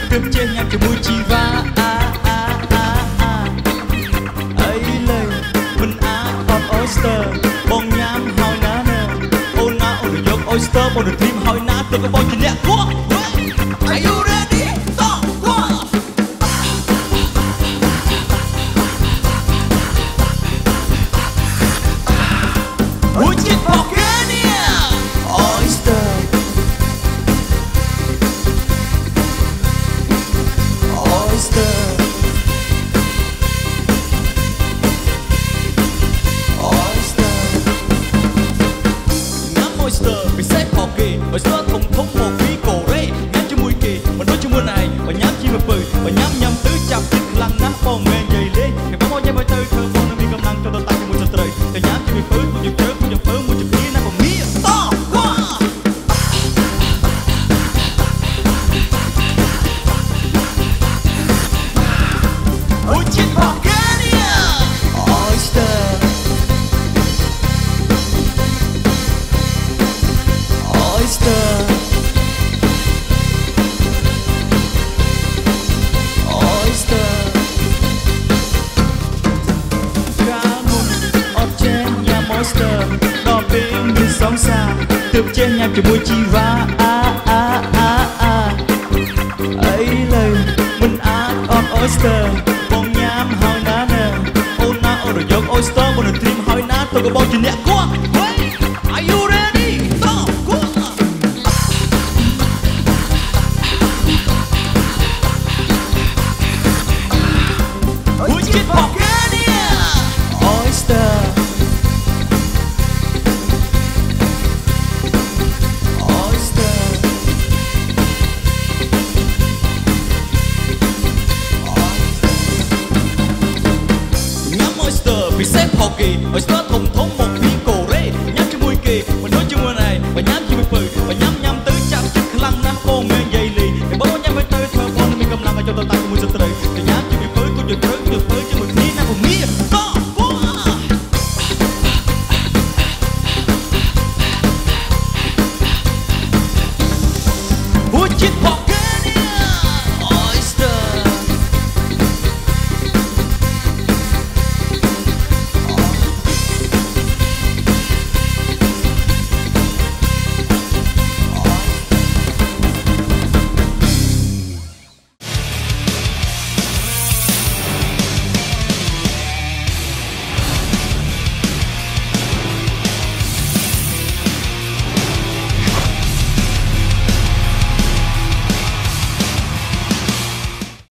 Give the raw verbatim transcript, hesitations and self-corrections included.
Tươm chê nhạc cho mùi chi va à à à à ấy lời mình á con oyster bông nhám hỏi ná nè ô ná ô được dốc oyster bông được thêm hỏi ná tôi có bông chỉ nhạc quá. Are you ready? Stop! One! Mùi chi bọc ghê nè oyster oyster oyster ngắm oyster bị xếp bọc kì oyster thùng thùng một phí cổ rê ngắm cho mùi kỳ mà nói cho mùa này và nhám chi mà bự và nhám nhầm tứ chập chiếc lăng ná bông nghe dày lên ngày bóng môi nhai môi tư thơ bông nóมีกำลังcho tôi tay cho mùi sờ trờiแต่nhám chi bị phứ mùi chụp chớp mùi chụp phứ mùi chụp phí nó còn Meas stop quá mùi chi bọc ghê nè oyster oyster oyster cá mùng ọt chén nhà oyster đò bên như sóng xa tươm chén nhạc cho mùi chi va